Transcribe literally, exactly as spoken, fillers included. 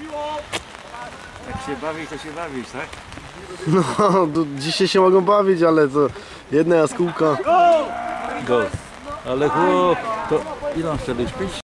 Jak się bawić, to się bawić, tak? No, dzisiaj się mogą bawić, ale to jedna jaskółka. Gol. Ale chłop, to ile on strzelił?